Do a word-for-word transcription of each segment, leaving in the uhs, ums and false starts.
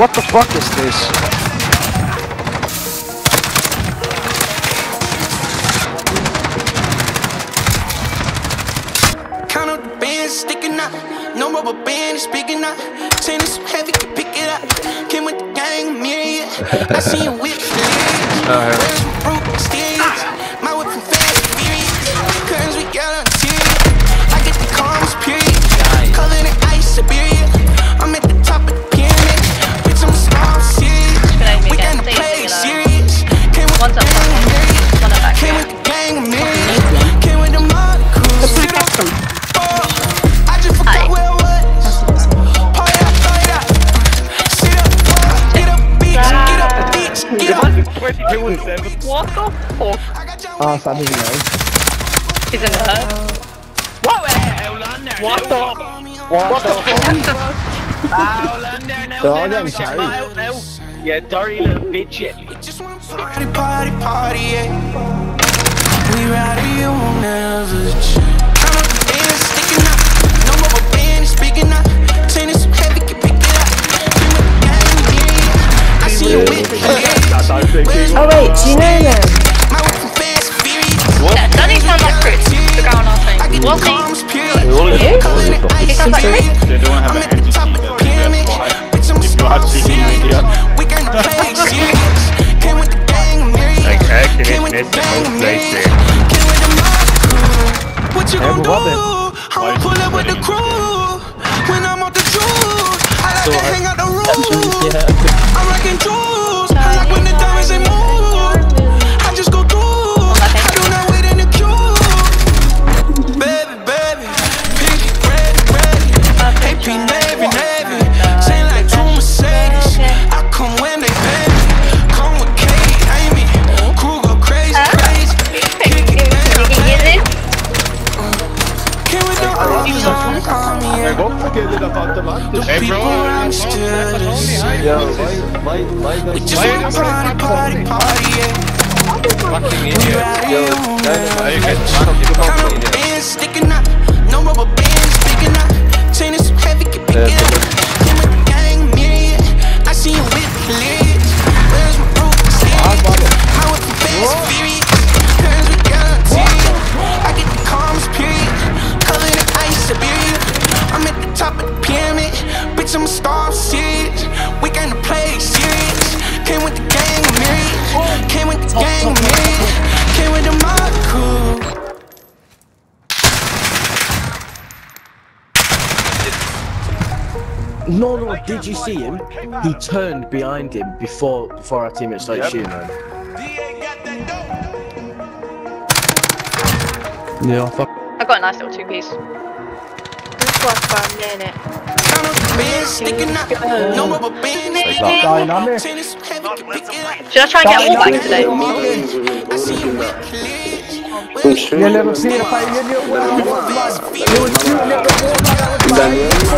What the fuck is this? Count up the bands sticking out. No rubber band is big enough. Chain is so heavy, can pick it up. Came with the gang, myriad. I see you whip the legs. Where's my broke exteriors? My whip from fast experience. Curtains we got on interior. I get the calms, period. Color in ice, Siberia. I'm at the top of the pyramid. Bitch, I'm a star, serious. We got to play serious. Came with the gang, myriad. Came with the gang, myriad. Came with the mother crew. I just forgot where I was. Party up, party up. Sit up, get up, bitch, get up, bitch, get up. What the fuck? Oh, so I didn't know. He's in the hurt. What the? What the? What the fuck? They're all getting carried. Yeah, dirty little bitch. We just want to party, party, party, yeah. We ride it, you won't never change. Count up the bands sticking out. No rubber band is big enough. Chain is so heavy, can pick it up. Came with the gang, yeah. I see you with the legs. Oh wait, do you know them? My whip from fast experience. Yeah, doesn't he sound like Crxs? The guy on our thing. What's he? You? He sounds like Crxs. They don't have I'm an at the top of the pyramid. Bitch, I'm a star, serious. We got to play serious. Came with the gang, myriad. Came with the gang, myriad. Came with the mob crew. What you gon' do? I'ma pull up with the crew. When I'm off the juice, I like to hang out the roof. I'm rocking jewels. I like when the diamonds they move. I just go through. I do not wait in the queue. Baby, baby, pink, red, red. A P navy, navy. Chain like two Mercedes. I come when they pay me. Come with Kate, Amy. Crew go crazy, crazy. Kick it down, baby. Can we do army, army, army, yeah. The people around still the same. We just wanna party, party, party, yeah. We ride it, count up the bands sticking up. No rubber bands sticking up. Chain is so heavy, can pick it up. Came with the gang, myriad. I see you with the legs. Where's my broke exterior? My whip from fast experience. Curtains we got on interior. I get the calms, period. Color in ice, Siberia. I'm at the top of the pyramid. Bitch, I'm a star, serious. We got to play serious. Came with the gang, myriad. Came with the gang, myriad. Came with the mob crew. No, no, did you see him? He turned behind him before before our teammates started shooting him. Yeah, fuck. I've got a nice little two piece. This was for a minute. Count up the bands sticking up. No rubber bands. Dynamic. Chain is so heavy, can pick it up. Should I try and get all back today? I see you with the legs. You never see the fight, you never will. You will shoot a little more like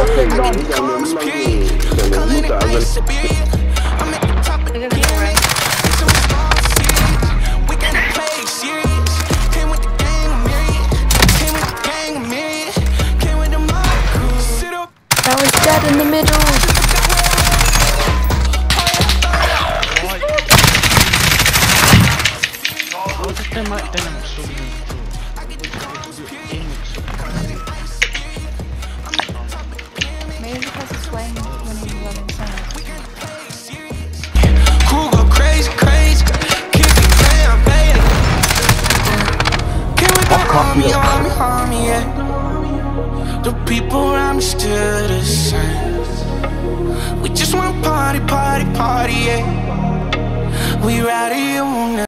I'm at the top of the pyramid. Some stars, serious. We gotta play serious. Came with the gang, myriad. Came with the gang, myriad. Came with the mob crew. Sit up. That was dead in the middle. Maybe because it's swaying when you run inside. Crew go crazy, crazy. Kick it down, baby. Can we go army, army, army, yeah. The people around me still the same. We just wanna party, party, party, yeah. We ride it, you won't